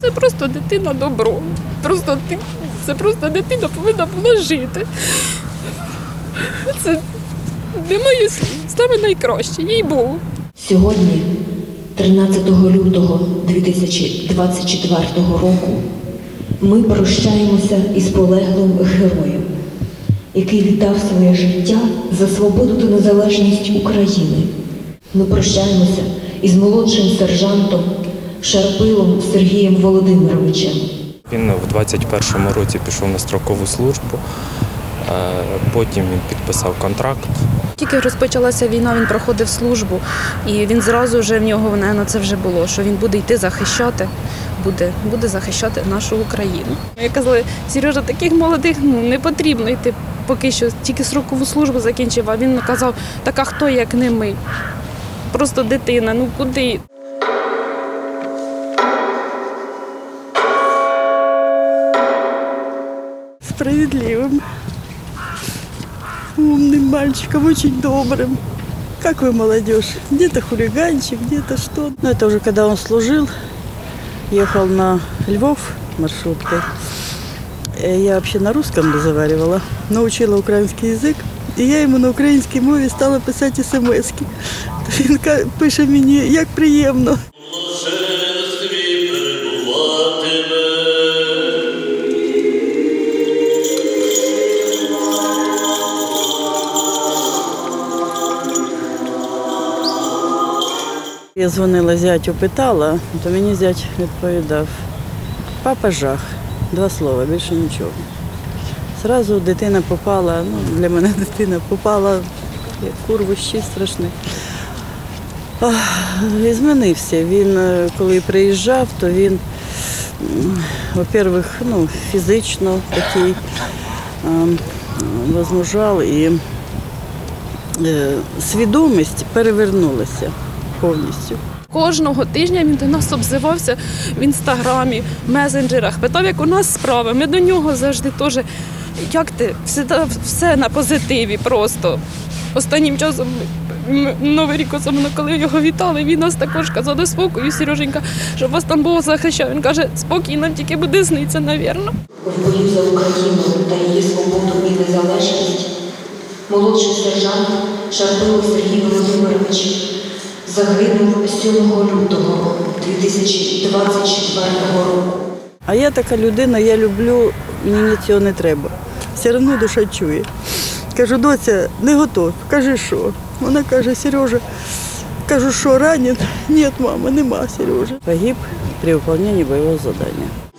Це просто дитина добро. Це просто дитина повинна була жити. Це немає слів. Саме найкраще, їй Богу. Сьогодні, 13 лютого 2024 року, ми прощаємося із полеглим героєм, який віддав своє життя за свободу та незалежність України. Ми прощаємося із молодшим сержантом Шарпилом Сергієм Володимировичем. Він в 21-му році пішов на строкову службу, потім він підписав контракт. Тільки розпочалася війна, він проходив службу, і він зразу вже в нього, напевно, це вже було, що він буде йти захищати, буде захищати нашу Україну. Я казала, Сережа, таких молодих не потрібно йти поки що, тільки строкову службу закінчив, а він казав, так а хто, як не ми? Просто дитина, ну куди? Справедливым, умным мальчиком, очень добрым. Как вы, молодежь? Где-то хулиганчик, где-то что. Но это уже когда он служил, ехал на Львов маршруткой. Я вообще на русском разговаривала, научила украинский язык. І я йому на українській мові стала писати смс-ки. Він пише мені, як приємно. Я дзвонила зятю, питала, то мені зять відповідав: папа жах, 2 слова, більше нічого. Зразу дитина попала, для мене дитина попала, як курвище страшне. І змінився. Він, коли приїжджав, то він, во-первых, фізично такий возмужав, і свідомість перевернулася повністю. Кожного тижня він до нас обзивався в інстаграмі, в месенджерах, питав, як у нас справи. Ми до нього завжди теж, як ти, все на позитиві просто. Останнім часом, Новий рік, особливо, коли його вітали, він нас також казав: до спокою, Сереженька, щоб вас там Бог захищав. Він каже, спокій нам тільки буде сниться, навірно. В бою за Україну та її свободу і незалежність молодший сержант Шарпило Сергій Володимирович загинув 7 лютого 2024 року. А я така людина, я люблю, мені цього не треба. Все одно душа чує. Кажу, доця, не готов. Каже, що? Вона каже, Сережа, кажу, що ранен? Ні, мама, нема, Сережа. Погиб при виконанні бойового завдання.